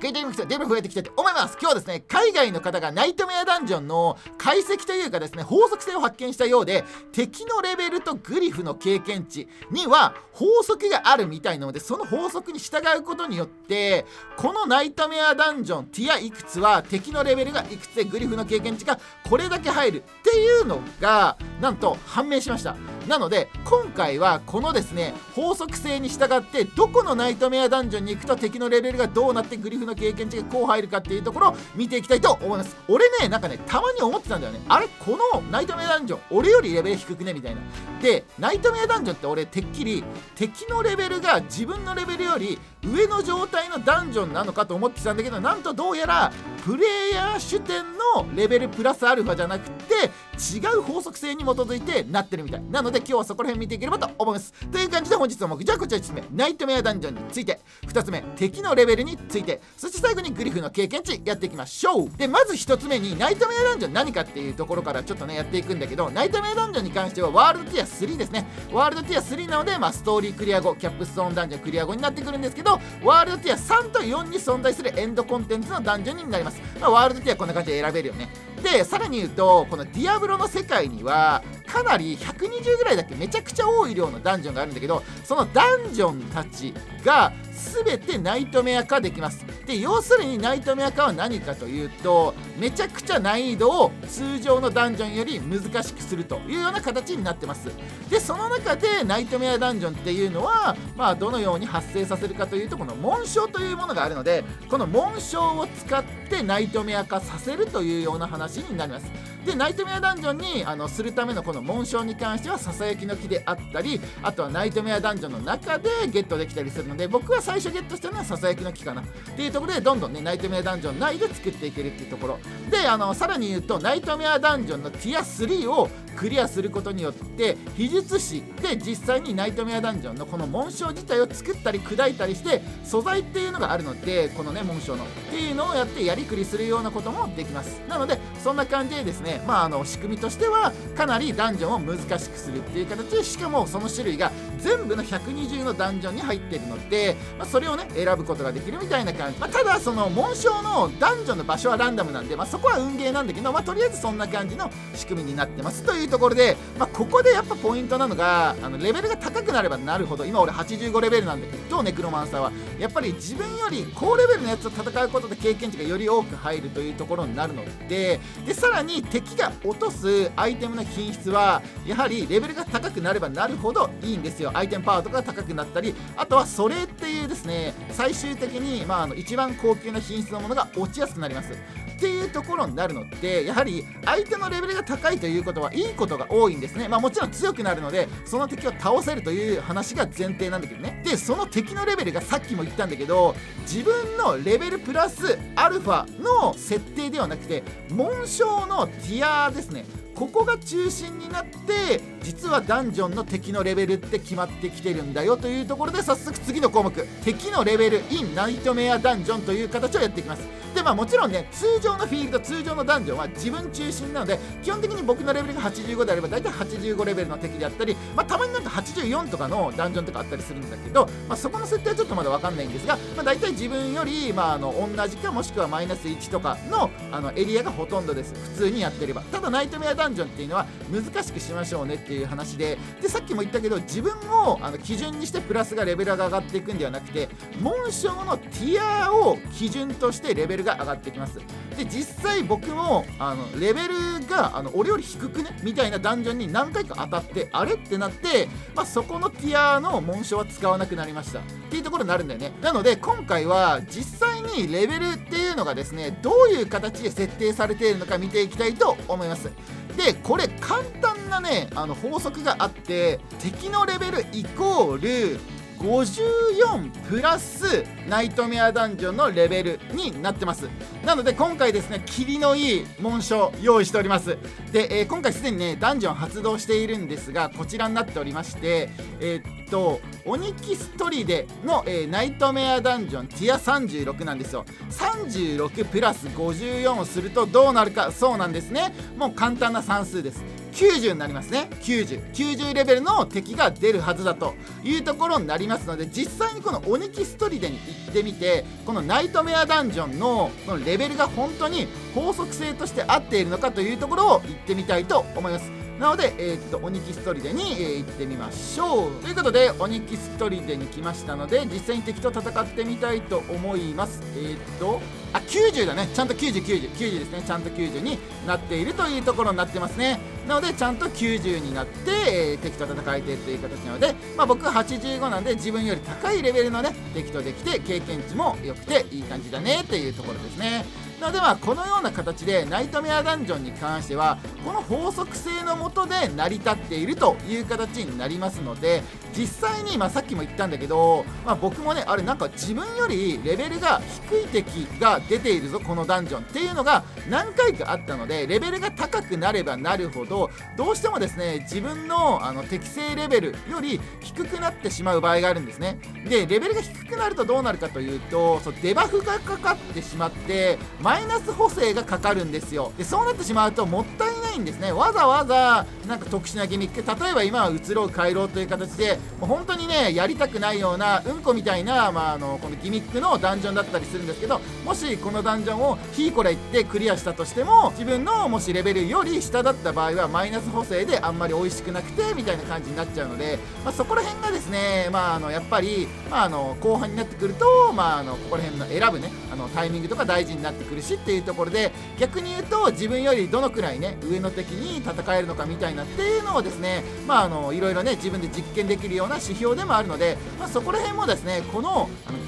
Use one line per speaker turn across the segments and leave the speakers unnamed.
クリティブミックスデブ増えてきてと思います。今日はですね、海外の方がナイトメアダンジョンの解析というかですね、法則性を発見したようで、敵のレベルとグリフの経験値には法則があるみたいなので、その法則に従うことによってこのナイトメアダンジョンティアいくつは敵のレベルがいくつでグリフの経験値がこれだけ入るっていうのがなんと判明しました。なので今回はこのですね法則性に従ってどこのナイトメアダンジョンに行くと敵のレベルがどうなってグリフの経験値がこう入るかっていうところを見ていきたいと思います。俺ね、なんかね、たまに思ってたんだよね。あれ、このナイトメアダンジョン俺よりレベル低くねみたいな。でナイトメアダンジョンって俺てっきり敵のレベルが自分のレベルより上の状態のダンジョンなのかと思ってたんだけど、なんとどうやらプレイヤー主点のレベルプラスアルファじゃなくて違う法則性に基づいてなってるみたいなので、今日はそこら辺見ていければと思います。という感じで本日の目標、じゃあこちら1つ目ナイトメアダンジョンについて、2つ目敵のレベルについて、そして最後にグリフの経験値やっていきましょう。でまず1つ目にナイトメアダンジョン何かっていうところからちょっとねやっていくんだけど、ナイトメアダンジョンに関してはワールドティア3ですね。ワールドティア3なので、ストーリークリア後キャップストーンダンジョンクリア後になってくるんですけど、ワールドティア3と4に存在するエンドコンテンツのダンジョンになります。ワールドティアこんな感じで選べるよね。でさらに言うとこのディアブロの世界にはかなり120ぐらいだっけ、めちゃくちゃ多い量のダンジョンがあるんだけど、そのダンジョンたちが全てナイトメア化できます。で要するにナイトメア化は何かというと、めちゃくちゃ難易度を通常のダンジョンより難しくするというような形になってます。でその中でナイトメアダンジョンっていうのはどのように発生させるかというと、この紋章というものがあるので、この紋章を使ってナイトメア化させるというような話になります。でナイトメアダンジョンにするためのこの紋章に関してはささやきの木であったり、あとはナイトメアダンジョンの中でゲットできたりするので、僕は最初ゲットしたのはささやきの木かなっていうところで、どんどんねナイトメアダンジョン内で作っていけるっていうところで、さらに言うとナイトメアダンジョンのティア3をクリアすることによって秘術師で実際にナイトメアダンジョンのこの紋章自体を作ったり砕いたりして素材っていうのがあるので、このね紋章のっていうのをやってやりくりするようなこともできます。なのでそんな感じでですね、仕組みとしてはかなりダンジョンを難しくするっていう形で、しかもその種類が全部の120のダンジョンに入っているので、それをね選ぶことができるみたいな感じ。ただその紋章のダンジョンの場所はランダムなんで、そこは運ゲーなんだけど、とりあえずそんな感じの仕組みになってますというところで、ここでやっぱポイントなのがレベルが高くなればなるほど、今俺85レベルなんだけどネクロマンサーはやっぱり自分より高レベルのやつと戦うことで経験値がより多く入るというところになるので、さらに敵が落とすアイテムの品質はやはりレベルが高くなればなるほどいいんですよ。アイテムパワーとかが高くなったり、あとはそれっていうですね最終的に一番高級な品質のものが落ちやすくなりますっていうところになるので、やはり相手のレベルが高いということはいいことが多いんですね。もちろん強くなるのでその敵を倒せるという話が前提なんだけどね。でその敵のレベルがさっきも言ったんだけど、自分のレベルプラスアルファの設定ではなくて紋章のティアですね、ここが中心になって実はダンジョンの敵のレベルって決まってきてるんだよというところで、早速次の項目敵のレベル in ナイトメアダンジョンという形をやっていきます。でもちろんね通常のフィールド通常のダンジョンは自分中心なので、基本的に僕のレベルが85であれば大体85レベルの敵であったり、たまになんか84とかのダンジョンとかあったりするんだけど、そこの設定はちょっとまだ分かんないんですが、大体自分より同じかもしくはマイナス1とかのエリアがほとんどです、普通にやってれば。ただナイトメアダンジョンっていうのは難しくしましょうねっていう話で、さっきも言ったけど自分を基準にしてプラスがレベルが上がっていくんではなくて、紋章のティアを基準としてレベルが上がってきます。で実際僕もレベルが俺より低くねみたいなダンジョンに何回か当たって、あれってなって、そこのティアの紋章は使わなくなりましたっていうところになるんだよね。なので今回は実際にレベルっていうのがですねどういう形で設定されているのか見ていきたいと思います。でこれ簡単なね法則があって、敵のレベルイコール54プラスナイトメアダンジョンのレベルになってます。なので今回ですね霧のいい紋章用意しております。で、今回すでにねダンジョン発動しているんですが、こちらになっておりまして、オニキストリデの、ナイトメアダンジョンティア36なんですよ。36プラス54をするとどうなるか、そうなんですね、もう簡単な算数です。 90になりますね。90レベルの敵が出るはずだというところになりますので、実際にこのオニキス砦に行ってみて、このナイトメアダンジョンのこのレベルが本当に法則性として合っているのかというところを言ってみたいと思います。なので、オニキス砦に、行ってみましょう。ということで、オニキス砦に来ましたので、実際に敵と戦ってみたいと思います。90だね。ちゃんと90ですね。ちゃんと90になっているというところになってますね。なので、ちゃんと90になって、敵と戦えているという形なので、僕は85なんで、自分より高いレベルのね、敵とできて、経験値も良くていい感じだねっていうところですね。なのでこのような形でナイトメアダンジョンに関してはこの法則性の下で成り立っているという形になりますので、実際にさっきも言ったんだけど、僕もねあれなんか自分よりレベルが低い敵が出ているぞこのダンジョンっていうのが何回かあったので、レベルが高くなればなるほどどうしてもですね自分の適正レベルより低くなってしまう場合があるんですね。でレベルが低くなるとどうなるかというと、デバフがかかってしまってマイナス補正がかかるんですよ。でそうなってしまうともったいないんですね。わざわざなんか特殊なギミック、例えば今は移ろう回廊という形でもう本当にねやりたくないようなうんこみたいな、このギミックのダンジョンだったりするんですけど、もしこのダンジョンをヒーコラ行ってクリアしたとしても、自分のもしレベルより下だった場合はマイナス補正であんまり美味しくなくてみたいな感じになっちゃうので、そこら辺がですねやっぱり、後半になってくると、ここら辺の選ぶねタイミングとか大事になってくるしっていうところで、逆に言うと自分よりどのくらいね上の敵に戦えるのかみたいなっていうのをですねいろいろね自分で実験できるような指標でもあるので、そこら辺もですねこの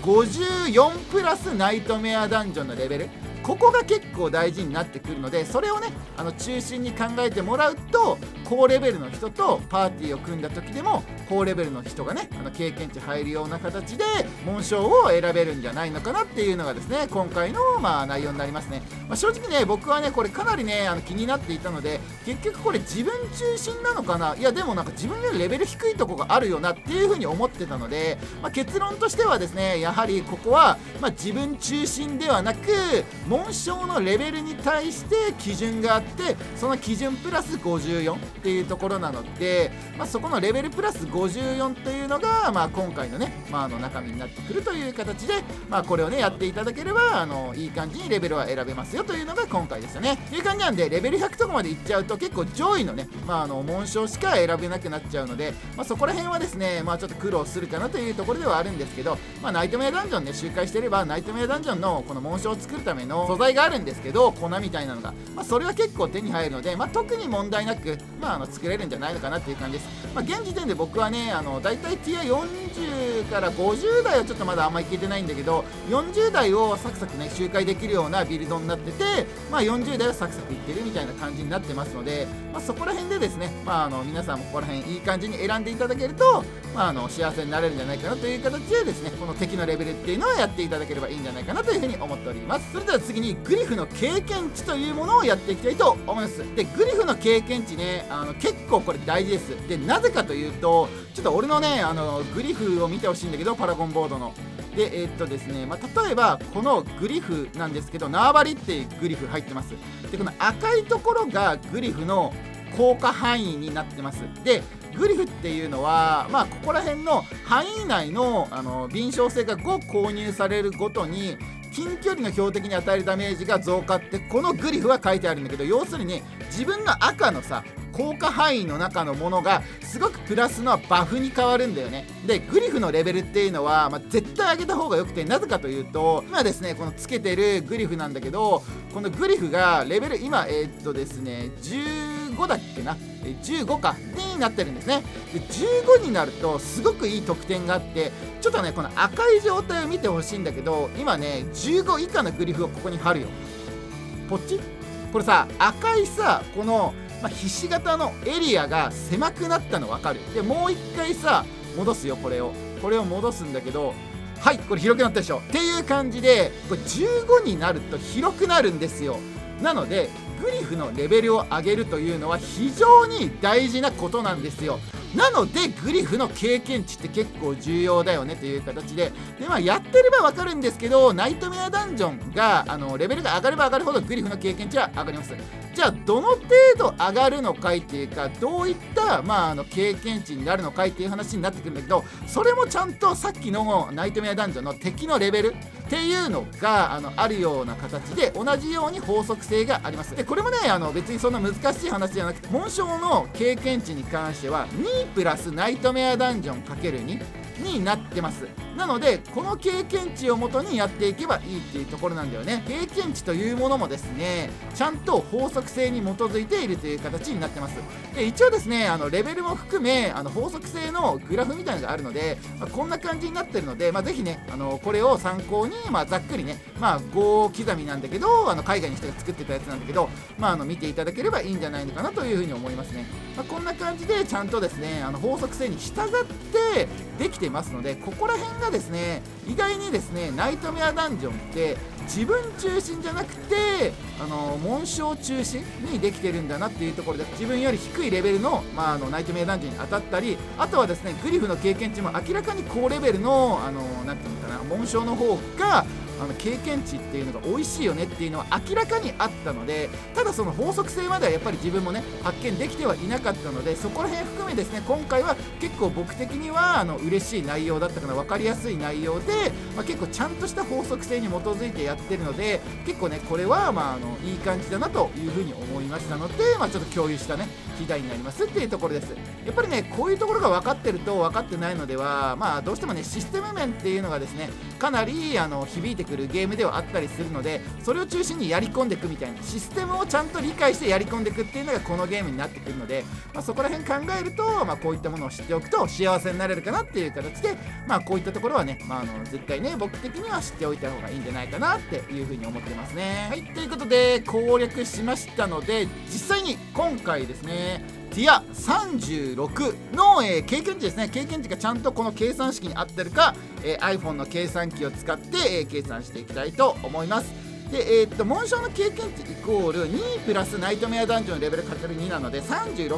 54プラスナイトメアダンジョンのレベル、ここが結構大事になってくるので、それをね中心に考えてもらうと高レベルの人とパーティーを組んだ時でも高レベルの人がね経験値入るような形で紋章を選べるんじゃないのかなっていうのがですね今回の内容になりますね。正直ね僕はねこれかなりね気になっていたので、結局これ自分中心なのかな、いやでもなんか自分よりレベル低いとこがあるよなっていう風に思ってたので、結論としてはですねやはりここは自分中心ではなく紋章のレベルに対して基準があって、その基準プラス54っていうところなので、そこのレベルプラス54というのが、今回のね、中身になってくるという形で、これをねやっていただければいい感じにレベルは選べますよというのが今回ですよね。という感じなんでレベル100とかまでいっちゃうと結構上位のね、紋章しか選べなくなっちゃうので、そこら辺はですねちょっと苦労するかなというところではあるんですけど、ナイトメアダンジョンね周回してればナイトメアダンジョンのこの紋章を作るための素材があるんですけど、粉みたいなのが、それは結構手に入るので、特に問題なく、作れるんじゃないのかなっていう感じです。現時点で僕はねだいたいティア40から50代はちょっとまだあんまいけてないんだけど、40代をサクサクね周回できるようなビルドになってて、40代はサクサクいってるみたいな感じになってますので、そこら辺でですね皆さんもここら辺いい感じに選んでいただけると、幸せになれるんじゃないかなという形でですねこの敵のレベルっていうのをやっていただければいいんじゃないかなというふうに思っております。それでは次にグリフの経験値というものをやっていきたいと思います。でグリフの経験値ね結構これ大事です。でなぜかというと、ちょっと俺のねグリフを見てほしいんだけど、パラゴンボードのでですね例えばこのグリフなんですけど、縄張りっていうグリフ入ってます。でこの赤いところがグリフの効果範囲になってます。でグリフっていうのはここら辺の範囲内の敏捷性が5購入されるごとに近距離の標的に与えるダメージが増加ってこのグリフは書いてあるんだけど、要するに自分の赤のさ効果範囲の中のものがすごくプラスのバフに変わるんだよね。でグリフのレベルっていうのは、絶対上げた方がよくて、なぜかというと今ですねこのつけてるグリフなんだけど、このグリフがレベル今ですね15だっけな15かになってるんですね。で15になるとすごくいい得点があって、ちょっとねこの赤い状態を見てほしいんだけど、今ね15以下のグリフをここに貼るよ。ポッチこれさ赤いさこのひし形のエリアが狭くなったの分かる？でもう一回さ戻すよ、これを戻すんだけど、はいこれ広くなったでしょっていう感じで、これ15になると広くなるんですよ。なのでグリフのレベルを上げるというのは非常に大事なことなんですよ。なのでグリフの経験値って結構重要だよねという形で、やってれば分かるんですけど、ナイトメアダンジョンがレベルが上がれば上がるほどグリフの経験値は上がります。 じゃあどの程度上がるのかいっていうか、どういった、経験値になるのかいっていう話になってくるんだけど、それもちゃんとさっきのナイトメアダンジョンの敵のレベルっていうのがあるような形で、同じように法則性があります。でこれもね別にそんな難しい話じゃなくて、紋章の経験値に関しては2プラスナイトメアダンジョン ×2になってます。なのでこの経験値をもとにやっていけばいいっていうところなんだよね。経験値というものもですね、ちゃんと法則性に基づいているという形になってます。で一応ですねレベルも含め法則性のグラフみたいなのがあるので、こんな感じになってるので、ぜひねこれを参考に、ざっくりね5刻みなんだけど海外の人が作ってたやつなんだけど、見ていただければいいんじゃないのかなというふうに思いますね。こんな感じでちゃんとですね法則性に従ってできてますので、ここら辺がですね意外にですねナイトメアダンジョンって自分中心じゃなくて紋章中心にできてるんだなっていうところで、自分より低いレベルの、ナイトメアダンジョンに当たったり、あとはですねグリフの経験値も明らかに高レベルのなんていうのかな、紋章の方が経験値っていうのが美味しいよねっていうのは明らかにあったので、ただその法則性まではやっぱり自分もね発見できてはいなかったので、そこら辺含めですね今回は結構僕的には嬉しい内容だったかな、分かりやすい内容で、結構ちゃんとした法則性に基づいてやってるので、結構ねこれはいい感じだなというふうに思いましたので、ちょっと共有したね議題になりますっていうところです。やっぱりねこういうところが分かってると分かってないのではどうしてもねシステム面っていうのがですねかなり響いてくるゲームではあったりするので、それを中心にやり込んでいくみたいなシステムをちゃんと理解してやり込んでいくっていうのがこのゲームになってくるので、そこら辺考えると、こういったものを知っておくと幸せになれるかなっていう形で、こういったところはね、絶対ね僕的には知っておいた方がいいんじゃないかなっていうふうに思ってますね。はい、ということで攻略しましたので、実際に今回ですねティア36の、経験値ですね、経験値がちゃんとこの計算式に合ってるか、iPhone の計算機を使って、計算していきたいと思います。で紋章の経験値イコール2プラスナイトメアダンジョンレベル ×2 なので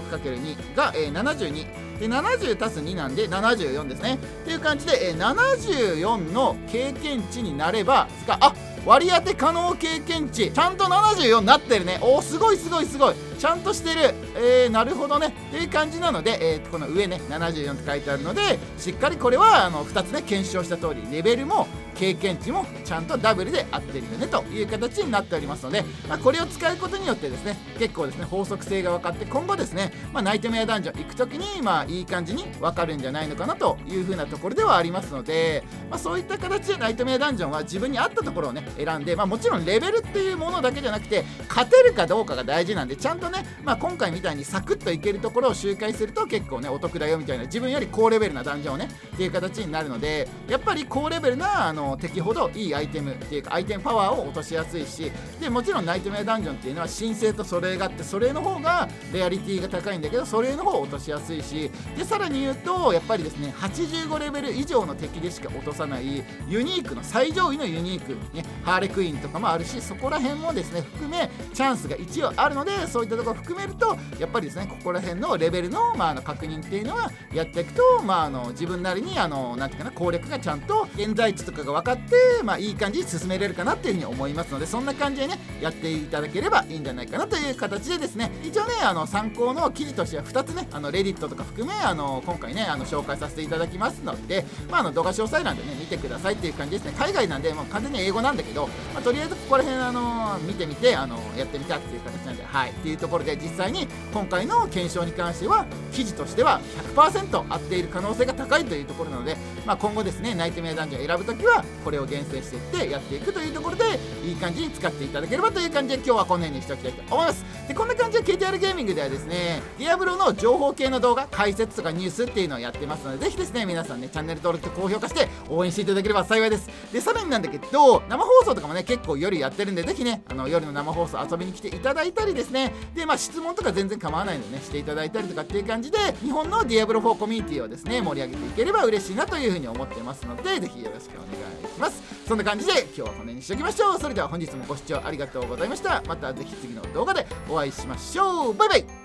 36×2 が、72で70足す2なんで74ですねっていう感じで、74の経験値になれば割り当て可能経験値ちゃんと74になってるね。おーすごいすごいすごいちゃんとしてる。なるほどねっていう感じなので、この上ね74って書いてあるので、しっかりこれは2つね検証した通りレベルも経験値もちゃんとダブルで合ってるよねという形になっておりますので、これを使うことによってですね結構ですね法則性が分かって、今後ですね、ナイトメアダンジョン行く時にいい感じに分かるんじゃないのかなという風なところではありますので、そういった形でナイトメアダンジョンは自分に合ったところをね選んで、もちろんレベルっていうものだけじゃなくて勝てるかどうかが大事なんで、ちゃんとね、今回みたいにサクッといけるところを周回すると結構ねお得だよみたいな、自分より高レベルなダンジョンをねっていう形になるので、やっぱり高レベルな敵ほどいいアイテムっていうかアイテムパワーを落としやすいし、でもちろんナイトメアダンジョンっていうのは神聖とそれがあって、それの方がレアリティが高いんだけどそれの方を落としやすいし、でさらに言うとやっぱりですね85レベル以上の敵でしか落とさないユニークの最上位のユニーク、ね、ハーレクイーンとかもあるし、そこら辺もですね含めチャンスが一応あるので、そういったところを含めるとやっぱりですねここら辺のレベルの、確認っていうのはやっていくと、自分なりになんていうかな攻略がちゃんと現在地とかが分かって、いい感じに進めれるかなっていうふうに思いますので、そんな感じでねやっていただければいいんじゃないかなという形でですね、一応ね参考の記事としては2つねレディットとか含め今回ね紹介させていただきますので、動画詳細欄でね見てくださいっていう感じですね。海外なんで完全に英語なんだけど、とりあえずここら辺見てみてやってみたっていう形なんで、はいっていうところで、実際に今回の検証に関しては記事としては 100% 合っている可能性が高いというところなので、今後ですねナイトメアダンジョンを選ぶときはこれを厳選していってやっていくというところで、いい感じに使っていただければという感じで今日はこの辺にしておきたいと思います。でこんな感じで KTR ゲーミングではですねディアブロの情報系の動画解説とかニュースっていうのをやってますので、ぜひですね皆さんねチャンネル登録と高評価して応援していただければ幸いです。でさらになんだけど生放送とかもね結構夜やってるんで、ぜひね夜の生放送遊びに来ていただいたりですね、で質問とか全然構わないのでねしていただいたりとかっていう感じで、日本のディアブロ4コミュニティをですね盛り上げていければ嬉しいなというふうに思ってますので、ぜひよろしくお願いします。そんな感じで今日はこの辺にしておきましょう。それでは本日もご視聴ありがとうございました。またぜひ次の動画でお会いしましょう。バイバイ。